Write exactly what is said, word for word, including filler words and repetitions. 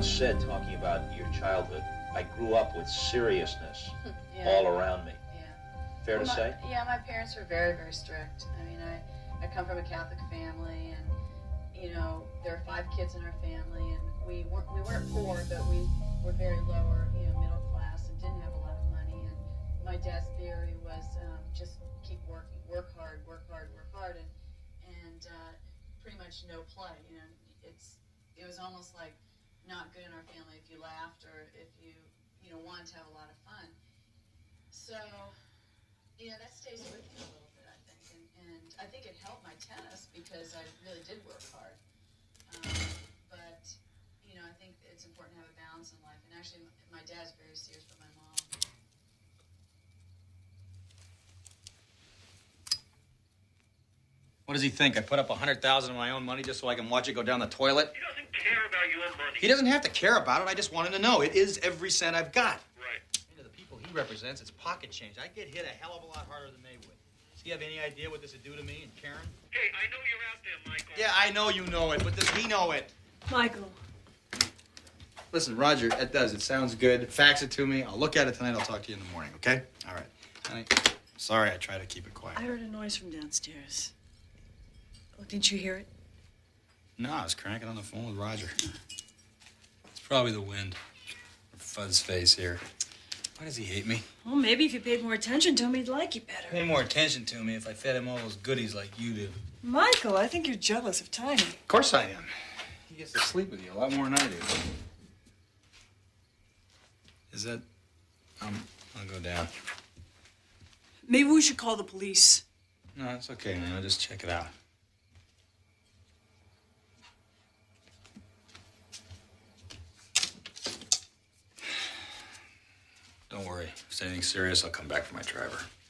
once said, talking about your childhood, I grew up with seriousness yeah. all around me. Yeah. Fair well, to my, say? Yeah, my parents were very, very strict. I mean, I, I come from a Catholic family, and, you know, there are five kids in our family, and we weren't, we weren't poor, but we were very lower, you know, middle class, and didn't have a lot of money. And my dad's theory was um, just keep working, work hard, work hard, work hard, and, and uh, pretty much no play. You know, it's it was almost like not good in our family if you laughed or if you, you know, wanted to have a lot of fun. So, you know, that stays with me a little bit, I think. And, and I think it helped my tennis because I really did work hard. Um, but, you know, I think it's important to have a balance in life. And actually, my dad's very serious, but my mom. What does he think? I put up a hundred thousand of my own money just so I can watch it go down the toilet? He doesn't care about your money. He doesn't have to care about it. I just want him to know it is every cent I've got. Right. And to the people he represents, it's pocket change. I get hit a hell of a lot harder than they would. Does he have any idea what this would do to me and Karen? Hey, I know you're out there, Michael. Yeah, I know you know it, but does he know it? Michael. Listen, Roger, it does. It sounds good. Fax it to me. I'll look at it tonight. I'll talk to you in the morning, okay? All right. Honey, sorry I try to keep it quiet. I heard a noise from downstairs. Oh, didn't you hear it? No, I was cranking on the phone with Roger. It's probably the wind. Or Fuzz face here. Why does he hate me? Well, maybe if you paid more attention to him, he'd like you better. Pay more attention to me if I fed him all those goodies like you do. Michael, I think you're jealous of Tiny. Of course I am. He gets to sleep with you a lot more than I do. Is that... Um, I'll go down. Maybe we should call the police. No, it's okay, man. I'll just check it out. Don't worry. If it's anything serious, I'll come back for my driver.